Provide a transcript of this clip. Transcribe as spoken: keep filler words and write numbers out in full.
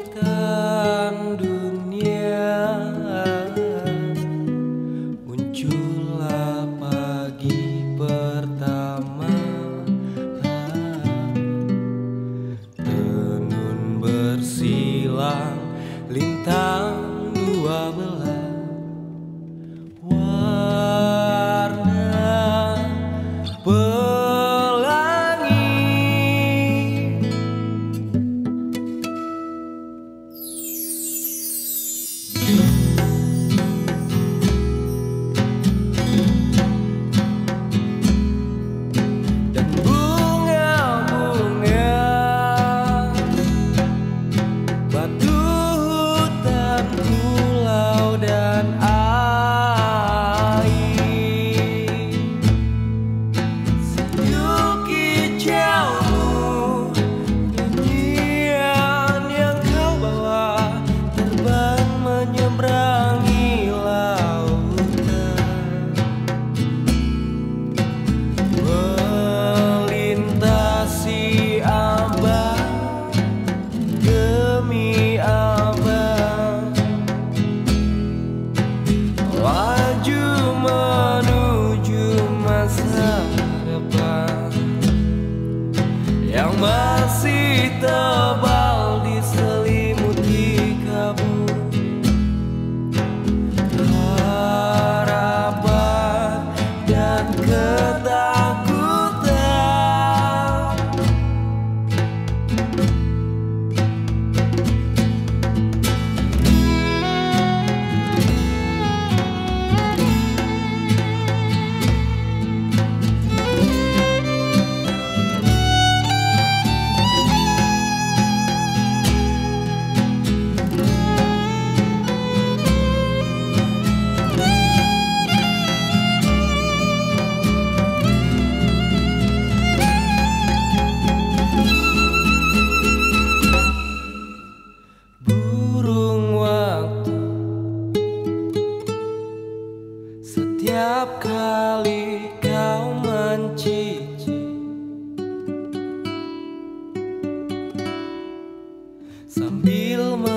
langitkan dunia, muncullah pagi pertama. Tenun bersilang lintang dua belah warna pelangi. Dan bunga-bunga, batu hutan, pulau dan air, sayul kicaumu, nyanyian yang kau bawa terbang menyeberangi lautan, melintasi abad demi abad, laju menuju masa depan yang masih tebal diselimuti kabut harapan dan ketakutan. Burung waktu, setiap kali kau mencicik, sambil